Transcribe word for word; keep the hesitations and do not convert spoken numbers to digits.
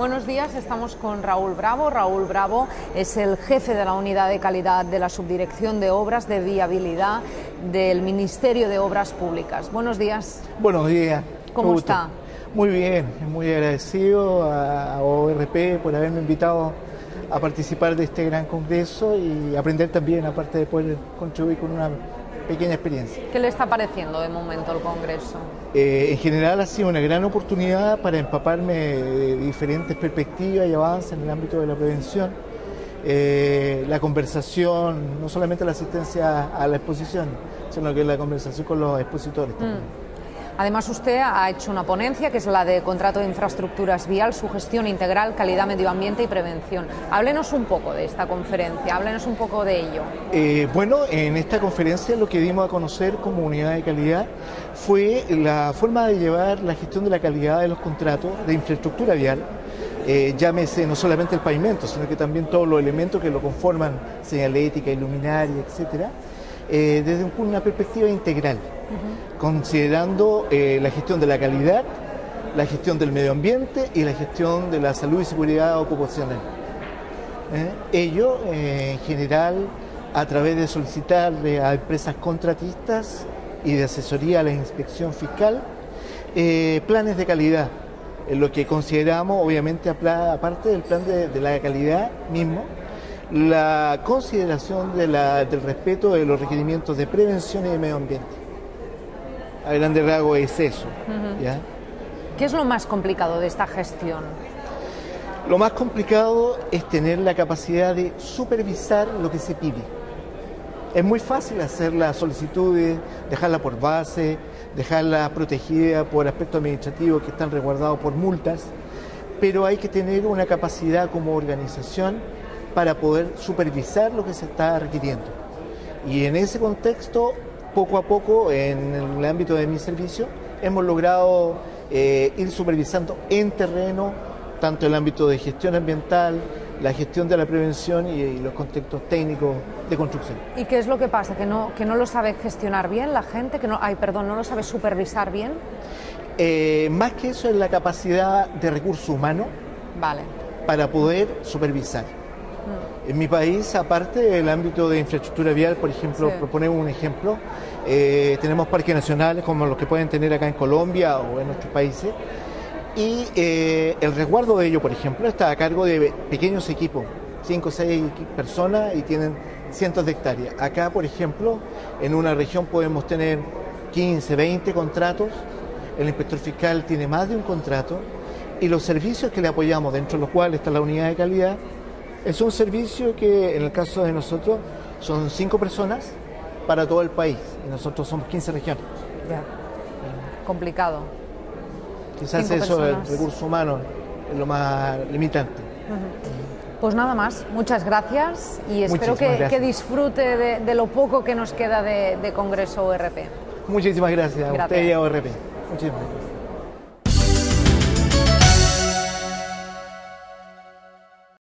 Buenos días, estamos con Raúl Bravo. Raúl Bravo es el jefe de la unidad de calidad de la Subdirección de Obras de Viabilidad del Ministerio de Obras Públicas. Buenos días. Buenos días. ¿Cómo está? Muy bien, muy agradecido a O R P por haberme invitado a participar de este gran congreso y aprender también, aparte de poder contribuir con una pequeña experiencia. ¿Qué le está pareciendo de momento el congreso? Eh, en general ha sido una gran oportunidad para empaparme de diferentes perspectivas y avances en el ámbito de la prevención. Eh, la conversación, no solamente la asistencia a la exposición, sino que la conversación con los expositores también. Mm. Además, usted ha hecho una ponencia que es la de Contrato de Infraestructuras Vial, su gestión integral, calidad, medio ambiente y prevención. Háblenos un poco de esta conferencia, háblenos un poco de ello. Eh, bueno, en esta conferencia lo que dimos a conocer como unidad de calidad fue la forma de llevar la gestión de la calidad de los contratos de infraestructura vial, eh, llámese no solamente el pavimento, sino que también todos los elementos que lo conforman, señalética, iluminaria, etcétera, eh, desde una perspectiva integral. Uh-huh. Considerando eh, la gestión de la calidad, la gestión del medio ambiente y la gestión de la salud y seguridad ocupacional. ¿Eh? Ello, eh, en general, a través de solicitarle a empresas contratistas y de asesoría a la inspección fiscal, eh, planes de calidad, en lo que consideramos, obviamente, aparte del plan de, de la calidad mismo, la consideración de la, del respeto de los requerimientos de prevención y de medio ambiente. A grandes rasgos es eso. Uh-huh. ¿Ya? ¿Qué es lo más complicado de esta gestión? Lo más complicado es tener la capacidad de supervisar lo que se pide. Es muy fácil hacer las solicitudes, dejarla por base, dejarla protegida por aspectos administrativos que están resguardados por multas, pero hay que tener una capacidad como organización para poder supervisar lo que se está requiriendo. Y en ese contexto, poco a poco, en el ámbito de mi servicio, hemos logrado eh, ir supervisando en terreno tanto el ámbito de gestión ambiental, la gestión de la prevención y, y los contextos técnicos de construcción. ¿Y qué es lo que pasa? ¿Que no, que no lo sabe gestionar bien la gente? ¿Que no, ay, perdón, no lo sabe supervisar bien? Eh, más que eso es la capacidad de recurso humano, vale, para poder supervisar. En mi país, aparte del ámbito de infraestructura vial, por ejemplo, sí. proponemos un ejemplo, eh, tenemos parques nacionales como los que pueden tener acá en Colombia o en otros países, y eh, el resguardo de ello, por ejemplo, está a cargo de pequeños equipos, cinco o seis personas y tienen cientos de hectáreas. Acá, por ejemplo, en una región podemos tener quince, veinte contratos, el inspector fiscal tiene más de un contrato, y los servicios que le apoyamos, dentro de los cuales está la unidad de calidad, es un servicio que en el caso de nosotros son cinco personas para todo el país y nosotros somos quince regiones. Ya. Complicado. Quizás cinco eso, personas. El recurso humano, es lo más limitante. Uh-huh. Pues nada más, muchas gracias y espero que, que disfrute de, de lo poco que nos queda de, de Congreso O R P. Muchísimas gracias, gracias. a usted y a O R P. Muchísimas gracias.